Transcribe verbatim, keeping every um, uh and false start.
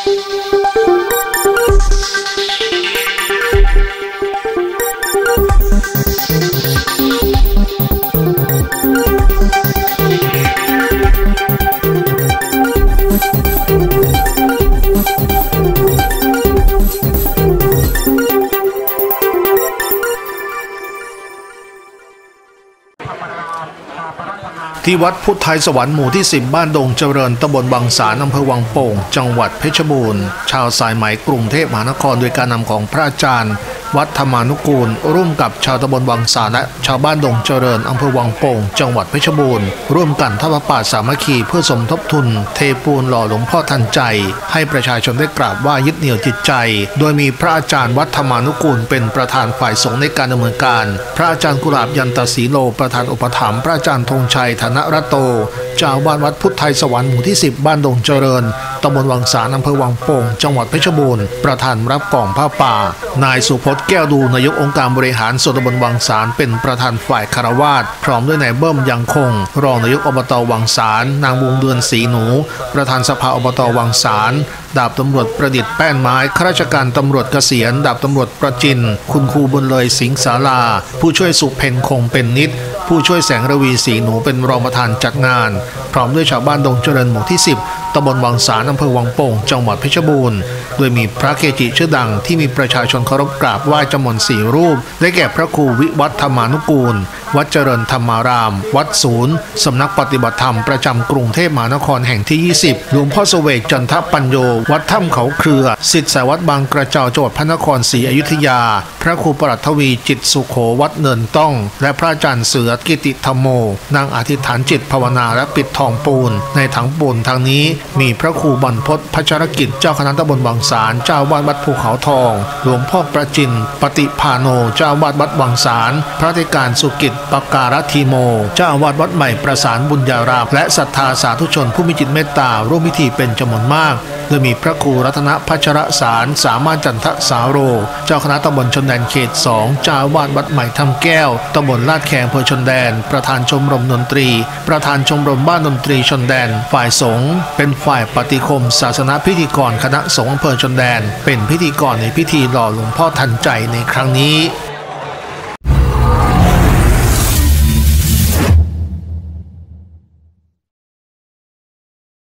ที่วัดพุทธไทยสวรรค์หมู่ที่สิบบ้านดงเจริญตำบลบางสารอำเภอวังโป่งจังหวัดเพชรบูรณ์ชาวสายไหมกรุงเทพมหานครโดยการนำของพระอาจารย์วัดธรรมานุกูลร่วมกับชาวตำบลบางสารและชาวบ้านดงเจริญอำเภอวังโป่งจังหวัดเพชรบูรณ์ร่วมกันทอดผ้าป่าสามัคคีเพื่อสมทบทุนเทปูนหล่อหลวงพ่อทันใจให้ประชาชนได้กราบไหว้ยึดเหนี่ยวจิตใจโดยมีพระอาจารย์วัดธรรมานุกูลเป็นประธานฝ่ายสงฆ์ในการดำเนินการพระอาจารย์กุหลาบยันตศรีโลประธานอุปถัมภ์พระอาจารย์ธงชัยธนรัตโตเจ้าอาวาสวัดพุทธไทยสวรรค์หมู่ที่สิบบ้านดงเจริญตำบลวังสารอำเภอวังโป่งจังหวัดเพชรบูรณ์ประธานรับกล่องผ้าป่านายสุพจน์แก้วดูนายกองค์การบริหารส่วนตำบลวังสารเป็นประธานฝ่ายคารวาสพร้อมด้วยนายเบิ้มยังคงรองนายกอบตวังสารนางวงเดือนศรีหนูประธานสภาอบตวังสารดาบตำรวจประดิษฐ์แป้นไม้ข้าราชการตำรวจเกษียณดาบตำรวจประจินคุณครูบุญเลยสิงห์ศาลาผู้ช่วยสุเพ็ญคงเป็นนิดผู้ช่วยแสงระวีศรีหนูเป็นรองประธานจัดงานพร้อมด้วยชาวบ้านดงเจริญหมู่ที่สิบตำบลวังสารอำเภอวังโป่งจังหวัดเพชรบูรณ์โดยมีพระเกจิชื่อดังที่มีประชาชนเคารพกราบไหว้จำนวนสี่รูปได้แก่พระครูวิวัฒน์ธรรมานุกูลวัดเจริญธรรมารามวัดศูนย์สำนักปฏิบัติธรรมประจำกรุงเทพมหานครแห่งที่ยี่สิบหลวงพ่อเสวกจันทปัญโยวัดถ้ำเขาเครือศิษย์สายวัดบางกระเจ้าจังหวัดพระนครศรีอยุธยาพระครูปรัทวีจิตสุโขวัดเนินต้องและพระอาจารย์เสือกิติธรรมโมนั่งอธิษฐานจิตภาวนาและปิดทองปูนในถังปูนทางนี้มีพระครูบรรพตพัชรกิจเจ้าคณะตำบลวังสารเจ้าวาดวัดภูเขาทองหลวงพ่อประจินปฏิภาโนเจ้าวาดวัดวังสารพระธิการสุกิจปการทีโมเจ้าวาดวัดใหม่ประสานบุญญารามและศรัทธาสาธุชนผู้มีจิตเมตตาร่วมพิธีเป็นจำนวนมากโดยมีพระครูรัตนพัชรสารสามารถจันทสาโรเจ้าคณะตำบลชนแดนเขตสองเจ้าวาดวัดใหม่ทำแก้วตำบลลาดแคอำเภอชนแดนประธานชมรมดนตรีประธานชมรมบ้านดนตรีชนแดนฝ่ายสงฆ์เป็นฝ่ายปฏิคมศาสนพิธีกรคณะสงฆ์อำเภอชนแดนเป็นพิธีกรในพิธีหล่อหลวงพ่อทันใจในครั้งนี้